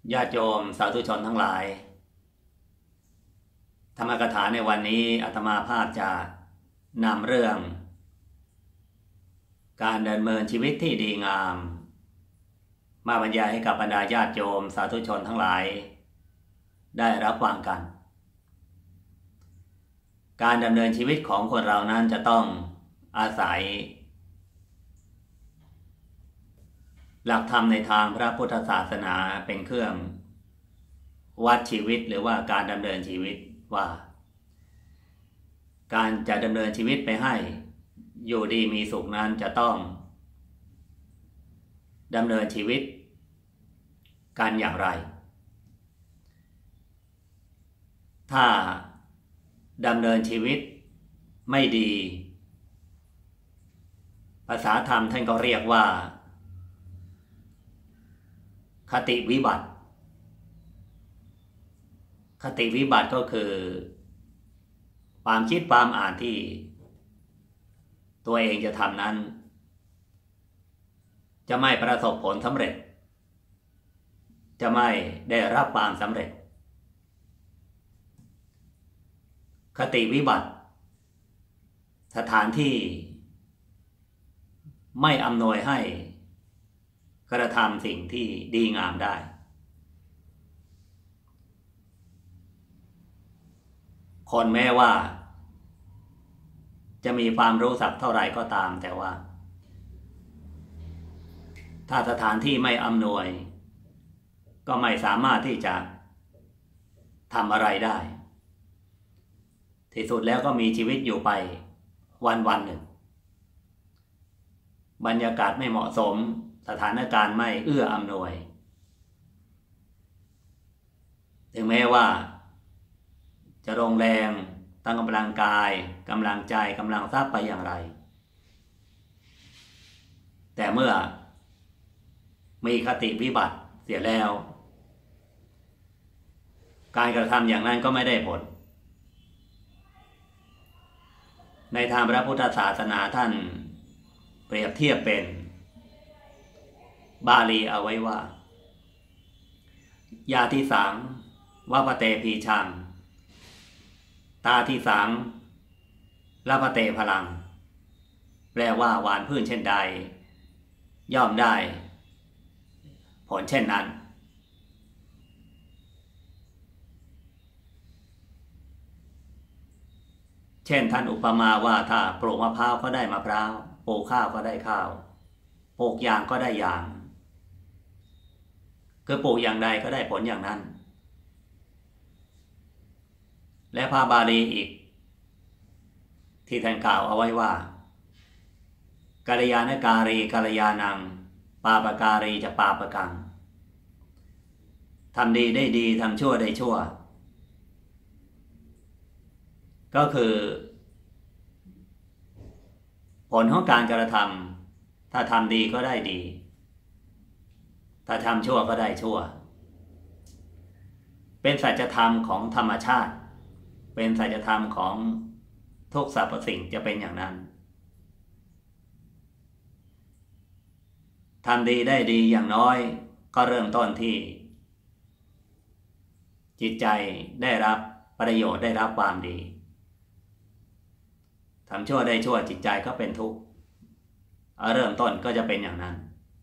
ญาติโยมสาธุชนทั้งหลายธรรมกถาในวันนี้อาตมาภาพจะนำเรื่องการดำเนินชีวิตที่ดีงามมาบรรยายให้กับบรรดาญาติโยมสาธุชนทั้งหลายได้รับฟังกัน การดำเนินชีวิตของคนเรานั้นจะต้องอาศัยหลักธรรมในทางพระพุทธศาสนาเป็นเครื่องวัดชีวิตหรือว่าการดำเนินชีวิตว่าการจะดำเนินชีวิตไปให้อยู่ดีมีสุขนั้นจะต้องดำเนินชีวิตกันอย่างไรถ้าดำเนินชีวิตไม่ดีภาษาธรรมท่านก็เรียกว่าคติวิบัติคติวิบัติก็คือความคิดความอ่านที่ตัวเองจะทำนั้นจะไม่ประสบผลสำเร็จจะไม่ได้รับความสำเร็จคติวิบัติสถานที่ไม่อำนวยให้กระทำสิ่งที่ดีงามได้คนแม้ว่าจะมีความรู้สักเท่าไหร่ก็ตามแต่ว่าถ้าสถานที่ไม่อำนวยก็ไม่สามารถที่จะทำอะไรได้ที่สุดแล้วก็มีชีวิตอยู่ไปวันหนึ่งบรรยากาศไม่เหมาะสมสถานการณ์ไม่เอื้ออำนวยถึงแม้ว่าจะลงแรงตั้งกำลังกายกำลังใจกำลังทรัพย์ไปอย่างไรแต่เมื่อมีคติวิบัติเสียแล้วการกระทำอย่างนั้นก็ไม่ได้ผลในทางพระพุทธศาสนาท่านเปรียบเทียบเป็นบาลีเอาไว้ว่ายาที่สังวปเตพีชังตาที่สังลปเตพลังแปลว่าหวานพืชเช่นใดย่อมได้ผลเช่นนั้นเช่นท่านอุปมาว่าถ้าปลูกมะพร้าวก็ได้มะพร้าวปลูกข้าวก็ได้ข้าวปลูกยางก็ได้ยางคือปลูกอย่างใดก็ได้ผลอย่างนั้นและพระบาลีอีกที่ท่านกล่าวเอาไว้ว่ากัลยาณการีกัลยาณังปาปการีจะปาปกังทำดีได้ดีทำชั่วได้ชั่วก็คือผลของการกระทำถ้าทำดีก็ได้ดีถ้าทำชั่วก็ได้ชั่วเป็นสัจธรรมของธรรมชาติเป็นสัจธรรมของทุกสรรพสิ่งจะเป็นอย่างนั้นทำดีได้ดีอย่างน้อยก็เริ่มต้นที่จิตใจได้รับประโยชน์ได้รับความดีทำชั่วได้ชั่วจิตใจก็เป็นทุกข์เริ่มต้นก็จะเป็นอย่างนั้น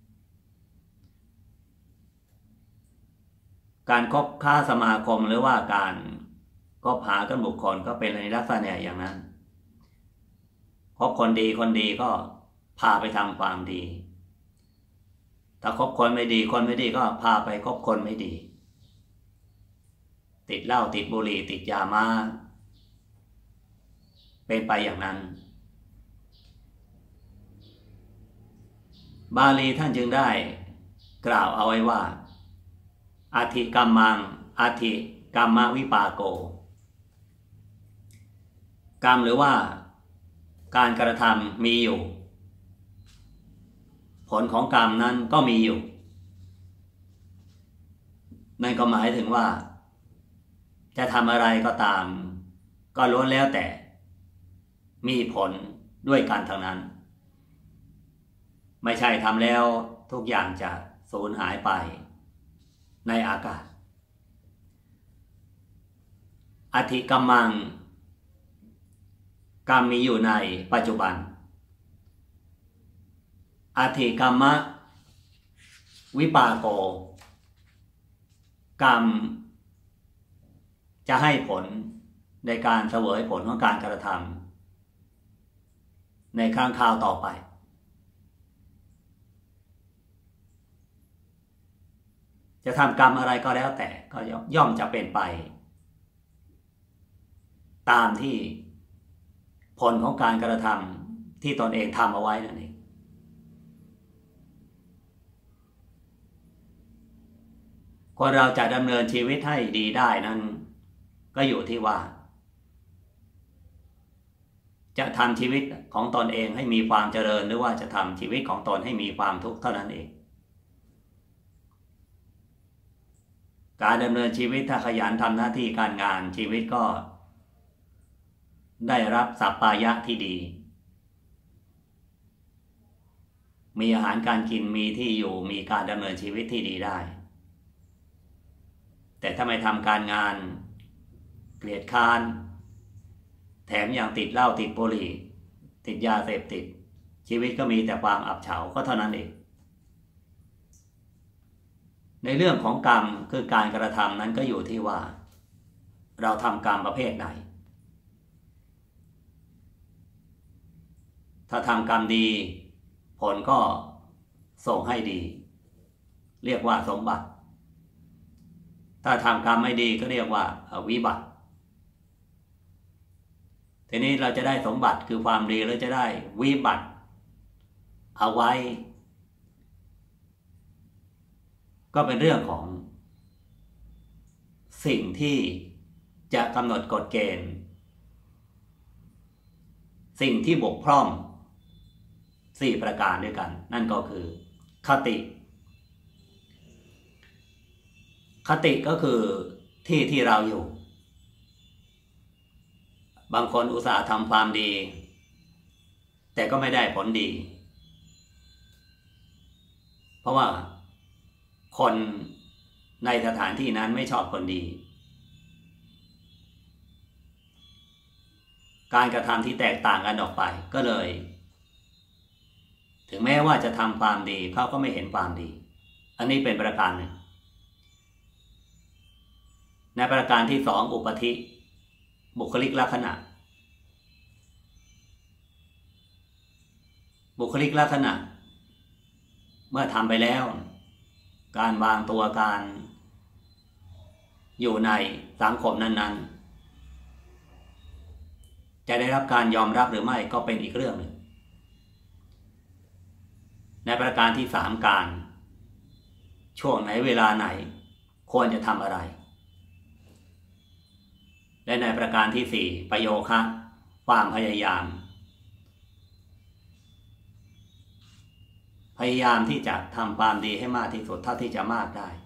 การคบค้าสมาคมหรือว่าการคบหากันบุคคลก็เป็นในลักษณะอย่างนั้นคบคนดีก็พาไปทำความดีถ้าคบคนไม่ดีก็พาไปคบคนไม่ดีติดเหล้าติดบุหรี่ติดยามาเป็นไปอย่างนั้นบาลีท่านจึงได้กล่าวเอาไว้ว่าอธิกัมมังอธิกัมมวิปาโกกรรมหรือว่าการกระทำมีอยู่ผลของกรรมนั้นก็มีอยู่นั่นก็หมายถึงว่าจะทำอะไรก็ตามก็ล้วนแล้วแต่มีผลด้วยกันทั้งนั้นไม่ใช่ทำแล้วทุกอย่างจะสูญหายไปในอากาศอธิกัมมังกรรมมีอยู่ในปัจจุบันอธิกัมมะวิปากโกกรรมจะให้ผลในการเสวยผลของการกระทำในครั้งคราวต่อไปจะทำกรรมอะไรก็แล้วแต่ก็ย่อมจะเป็นไปตามที่ผลของการกระทำที่ตนเองทำเอาไว้นั่นเองคนเราจะดำเนินชีวิตให้ดีได้นั้นก็อยู่ที่ว่าจะทำชีวิตของตนเองให้มีความเจริญหรือว่าจะทำชีวิตของตนให้มีความทุกข์เท่านั้นเองการดำเนินชีวิตถ้าขยันทำหน้าที่การงานชีวิตก็ได้รับสัพพายะที่ดีมีอาหารการกินมีที่อยู่มีการดำเนินชีวิตที่ดีได้แต่ถ้าไม่ทำการงานเกลียดคร้านแถมยังติดเหล้าติดบุหรี่ติดยาเสพติดชีวิตก็มีแต่ความอับเฉาก็เท่านั้นเองในเรื่องของกรรมคือการกระทำนั้นก็อยู่ที่ว่าเราทำกรรมประเภทไหนถ้าทำกรรมดีผลก็ส่งให้ดีเรียกว่าสมบัติถ้าทำกรรมไม่ดีก็เรียกว่าวิบัติทีนี้เราจะได้สมบัติคือความดีหรือจะได้วิบัติเอาไว้ก็เป็นเรื่องของสิ่งที่จะกำหนดกฎเกณฑ์สิ่งที่บกพร่อง4ประการด้วยกันนั่นก็คือคติคติก็คือที่เราอยู่บางคนอุตส่าห์ทำความดีแต่ก็ไม่ได้ผลดีเพราะว่าคนในสถานที่นั้นไม่ชอบคนดีการกระทำที่แตกต่างกันออกไปก็เลยถึงแม้ว่าจะทำความดีเขาก็ไม่เห็นความดีอันนี้เป็นประการหนึ่งในประการที่สองอุปธิบุคลิกลักษณะบุคลิกลักษณะเมื่อทำไปแล้วการวางตัวการอยู่ในสังคมนั้นๆจะได้รับการยอมรับหรือไม่ก็เป็นอีกเรื่องหนึ่งในประการที่สามการช่วงไหนเวลาไหนควรจะทำอะไรและในประการที่สี่ประโยคะความพยายามที่จะทำความดีให้มากที่สุดเท่าที่จะมากได้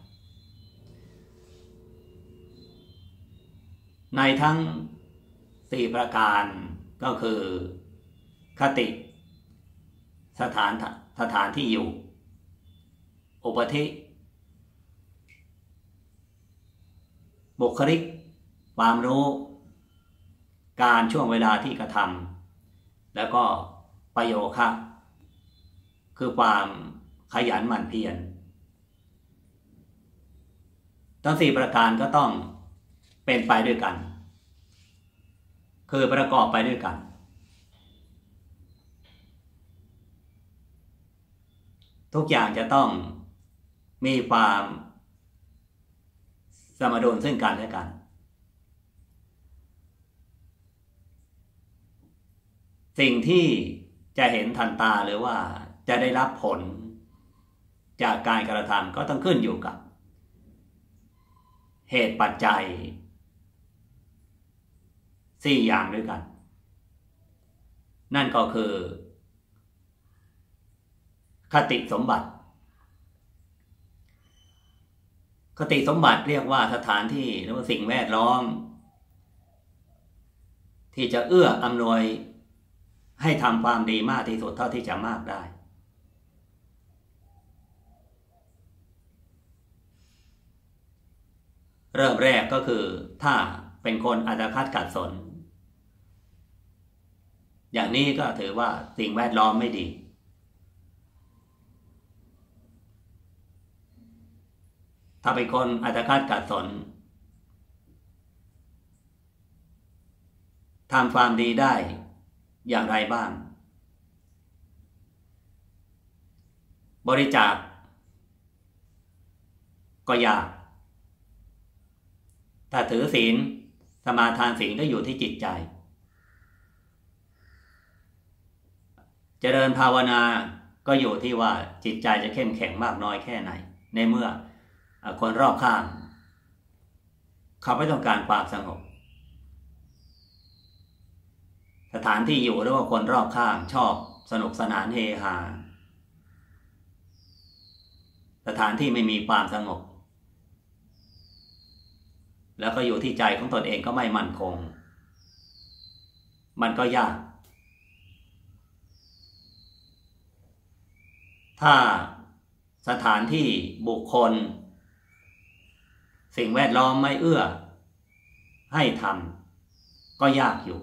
ในทั้ง4ประการก็คือคติสถานที่อยู่อุปธิบุคลิกความรู้การช่วงเวลาที่กระทำแล้วก็ประโยคะคือความขยันหมั่นเพียรทั้ง4ประการก็ต้องเป็นไปด้วยกันคือประกอบไปด้วยกันทุกอย่างจะต้องมีความสมดุลซึ่งกันและกันสิ่งที่จะเห็นทันตาหรือว่าจะได้รับผลจากการกระทำก็ต้องขึ้นอยู่กับเหตุปัจจัย4อย่างด้วยกันนั่นก็คือคติสมบัติคติสมบัติเรียกว่าสถานที่หรือว่าสิ่งแวดล้อมที่จะเอื้ออำนวยให้ทำความดีมากที่สุดเท่าที่จะมากได้เริ่มแรกก็คือถ้าเป็นคนอาฆาตขัดสนอย่างนี้ก็ถือว่าสิ่งแวดล้อมไม่ดีถ้าเป็นคนอาฆาตขัดสนทำความดีได้อย่างไรบ้างบริจาคก็ยากถ้าถือศีลสมาทานศีลก็อยู่ที่จิตใจเจริญภาวนาก็อยู่ที่ว่าจิตใจจะเข้มแข็งมากน้อยแค่ไหนในเมื่อคนรอบข้างเขาไม่ต้องการความสงบสถานที่อยู่หรือว่าคนรอบข้างชอบสนุกสนานเฮฮาสถานที่ไม่มีความสงบแล้วก็อยู่ที่ใจของตนเองก็ไม่มั่นคงมันก็ยากถ้าสถานที่บุคคลสิ่งแวดล้อมไม่เอื้อให้ทำก็ยากอยู่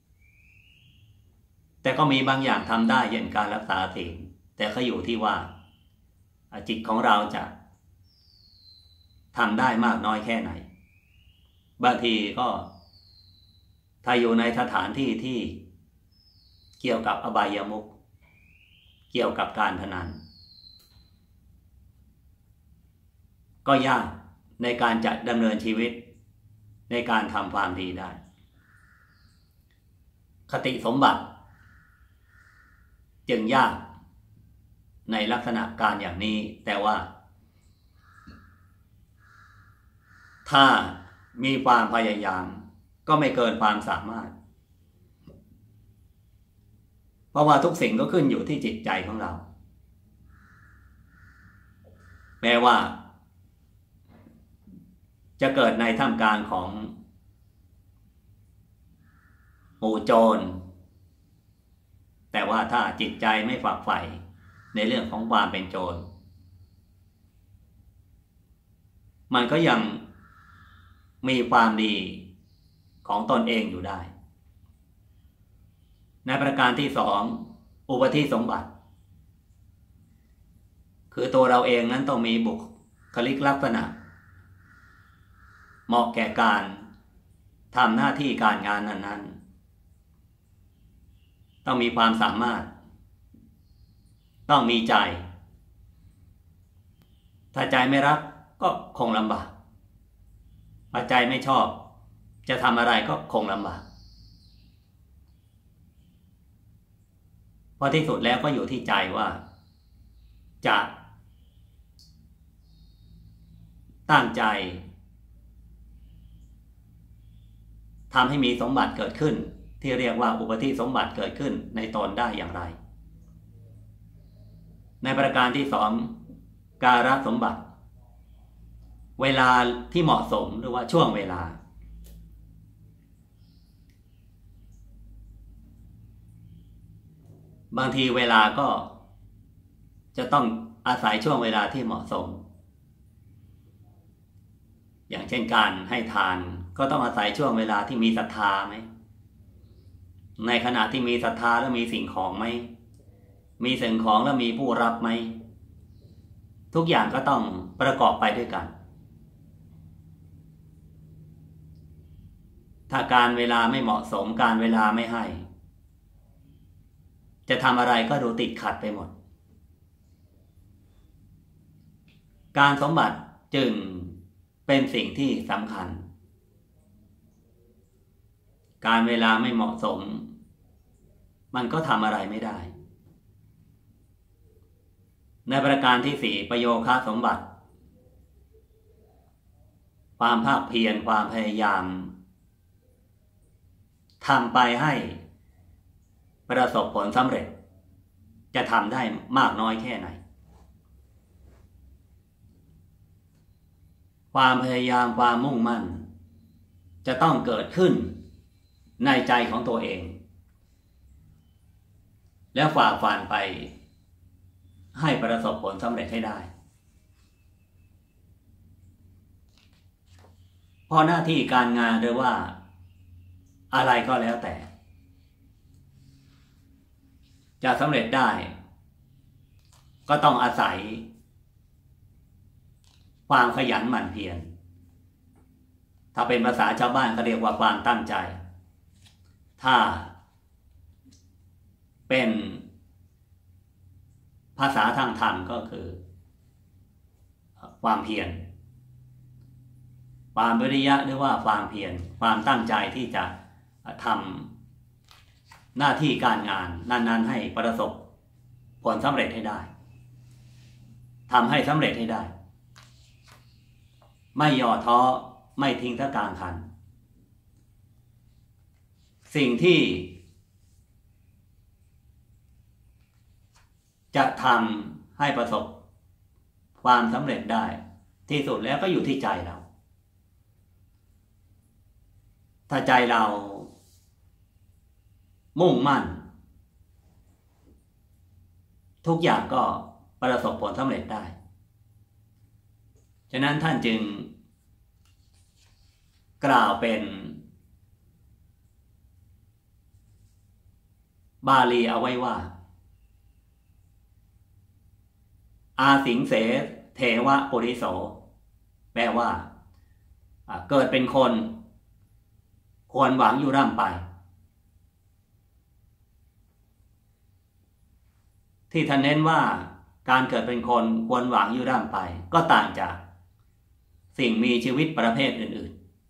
แต่ก็มีบางอย่างทำได้อย่างการรักษาศีลแต่ก็อยู่ที่ว่าจิตของเราจะทำได้มากน้อยแค่ไหนบางทีก็ถ้าอยู่ในสถานที่ที่เกี่ยวกับอบายมุขเกี่ยวกับการพนันก็ยากในการจะดำเนินชีวิตในการทำความดีได้คติสมบัติจึงยากในลักษณะการอย่างนี้แต่ว่าถ้ามีความพยายามก็ไม่เกินความสามารถเพราะว่าทุกสิ่งก็ขึ้นอยู่ที่จิตใจของเราแม้ว่าจะเกิดในท่ามกลางของหมู่โจรแต่ว่าถ้าจิตใจไม่ฝักใฝ่ในเรื่องของความเป็นโจรมันก็ยังมีความดีของตนเองอยู่ได้ในประการที่สองอุปธิสมบัติคือตัวเราเองนั้นต้องมีบุคลิกลักษณะเหมาะแก่การทำหน้าที่การงานนั้นๆต้องมีความสามารถต้องมีใจถ้าใจไม่รักก็คงลำบากถ้าใจไม่ชอบจะทำอะไรก็คงลำบากเพราะที่สุดแล้วก็อยู่ที่ใจว่าจะตั้งใจทำให้มีสมบัติเกิดขึ้นที่เรียกว่าอุปธิสมบัติเกิดขึ้นในตนได้อย่างไรในประการที่สองการสมบัติเวลาที่เหมาะสมหรือว่าช่วงเวลาบางทีเวลาก็จะต้องอาศัยช่วงเวลาที่เหมาะสมอย่างเช่นการให้ทานก็ต้องอาศัยช่วงเวลาที่มีศรัทธาไหมในขณะที่มีศรัทธาแล้วมีสิ่งของไหมมีสิ่งของแล้วมีผู้รับไหมทุกอย่างก็ต้องประกอบไปด้วยกันถ้าการเวลาไม่เหมาะสมการเวลาไม่ให้จะทำอะไรก็ดูติดขัดไปหมดการสมบัติจึงเป็นสิ่งที่สำคัญการเวลาไม่เหมาะสมมันก็ทำอะไรไม่ได้ในประการที่สี่ประโยคะสมบัติความภาคเพียรความพยายามทำไปให้ประสบผลสำเร็จจะทำได้มากน้อยแค่ไหนความพยายามความมุ่งมั่นจะต้องเกิดขึ้นในใจของตัวเองแล้วฝ่าฟันไปให้ประสบผลสำเร็จให้ได้เพราะหน้าที่การงานหรือว่าอะไรก็แล้วแต่จะสำเร็จได้ก็ต้องอาศัยความขยันหมั่นเพียรถ้าเป็นภาษาชาวบ้านก็เรียกว่าความตั้งใจถ้าเป็นภาษาทางธรรมก็คือความเพียรความวิริยะหรือว่าความเพียรความตั้งใจที่จะทำหน้าที่การงานนั้นๆให้ประสบผลสำเร็จให้ได้ทำให้สำเร็จให้ได้ไม่ย่อท้อไม่ทิ้งทะกลางคันสิ่งที่จะทำให้ประสบความสำเร็จได้ที่สุดแล้วก็อยู่ที่ใจเราถ้าใจเรามุ่งมั่นทุกอย่างก็ประสบผลสำเร็จได้ฉะนั้นท่านจึงกล่าวเป็นบาลีเอาไว้ว่าอาสิงเสเทวะปุริโสแปลว่าเกิดเป็นคนควรหวังอยู่ร่ำไปที่ท่านเน้นว่าการเกิดเป็นคนควรหวังอยู่ร่ำไปก็ต่างจากสิ่งมีชีวิตประเภทอื่น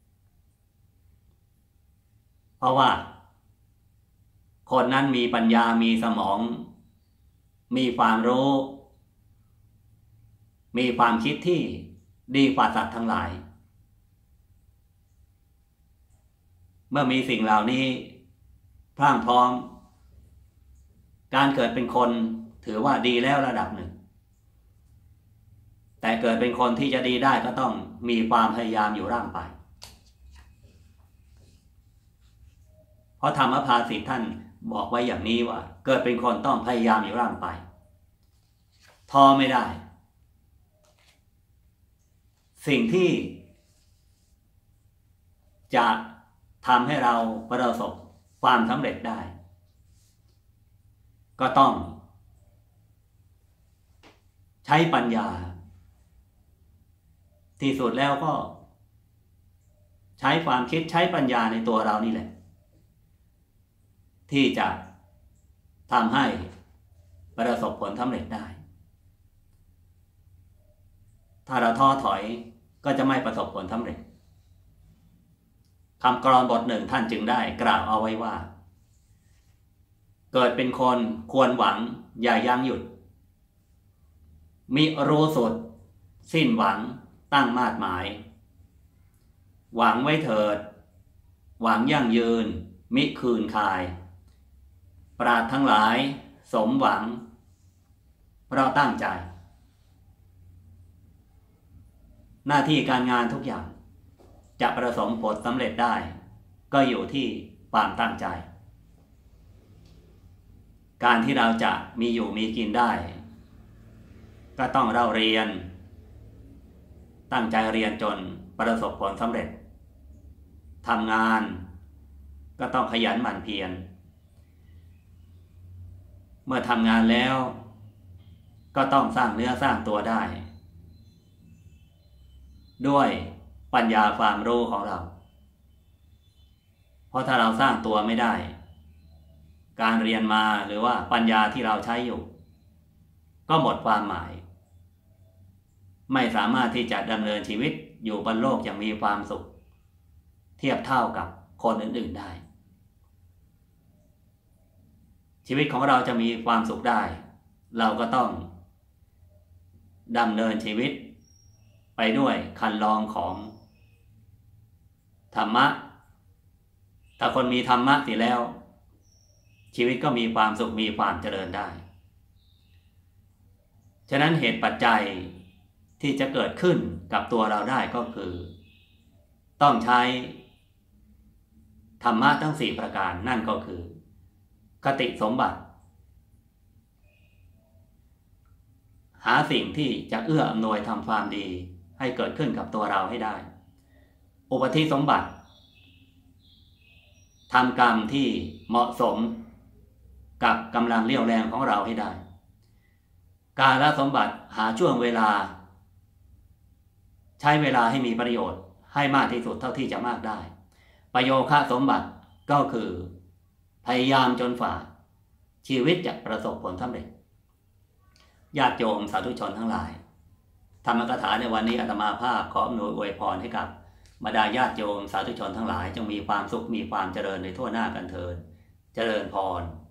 ๆเพราะว่าคนนั้นมีปัญญามีสมองมีความรู้มีความคิดที่ดีกว่าสัตว์ทั้งหลายเมื่อมีสิ่งเหล่านี้พรั่งพร้อมการเกิดเป็นคนถือว่าดีแล้วระดับหนึ่งแต่เกิดเป็นคนที่จะดีได้ก็ต้องมีความพยายามอยู่ร่ำไปเพราะธรรมภาษิตท่านบอกไว้อย่างนี้ว่าเกิดเป็นคนต้องพยายามอยู่ร่ำไปท้อไม่ได้สิ่งที่จะทำให้เราประสบความสำเร็จได้ก็ต้องใช้ปัญญาที่สุดแล้วก็ใช้ความคิดใช้ปัญญาในตัวเรานี่แหละที่จะทำให้ประสบผลสำเร็จได้ถ้าเราท้อถอยก็จะไม่ประสบผลสำเร็จคำกลอนบทหนึ่งท่านจึงได้กล่าวเอาไว้ว่าเกิดเป็นคนควรหวังอย่ายั้งหยุดมิรู้สุดสิ้นหวังตั้งมาดหมายหวังไว้เถิดหวังยั่งยืนมิคืนคายปราชญ์ทั้งหลายสมหวังเพราะตั้งใจหน้าที่การงานทุกอย่างจะประสบผลสำเร็จได้ก็อยู่ที่ความตั้งใจการที่เราจะมีอยู่มีกินได้ก็ต้องเราเรียนตั้งใจเรียนจนประสบผลสำเร็จทำงานก็ต้องขยันหมั่นเพียรเมื่อทำงานแล้วก็ต้องสร้างเนื้อสร้างตัวได้ด้วยปัญญาความรู้ของเราเพราะถ้าเราสร้างตัวไม่ได้การเรียนมาหรือว่าปัญญาที่เราใช้อยู่ก็หมดความหมายไม่สามารถที่จะดำเนินชีวิตอยู่บนโลกอย่างมีความสุขเทียบเท่ากับคนอื่นๆได้ชีวิตของเราจะมีความสุขได้เราก็ต้องดำเนินชีวิตไปด้วยคันลองของธรรมะถ้าคนมีธรรมะเสียแล้วชีวิตก็มีความสุขมีความเจริญได้ฉะนั้นเหตุปัจจัยที่จะเกิดขึ้นกับตัวเราได้ก็คือต้องใช้ธรรมะทั้ง4ประการนั่นก็คือคติสมบัติหาสิ่งที่จะเอื้ออำนวยทำความดีให้เกิดขึ้นกับตัวเราให้ได้อุปธิสมบัติทำกรรมที่เหมาะสมกับกำลังเรี่ยวแรงของเราให้ได้กาลสมบัติหาช่วงเวลาใช้เวลาให้มีประโยชน์ให้มากที่สุดเท่าที่จะมากได้ประโยคะสมบัติก็คือพยายามจนฝ่าชีวิตจะประสบผลสำเร็จญาติโยมสาธุชนทั้งหลายธรรมกถาในวันนี้อาตมาภาพขออำนวยอวยพรให้กับบรรดาญาติโยมสาธุชนทั้งหลายจงมีความสุขมีความเจริญในทั่วหน้ากันเถิดเจริญพร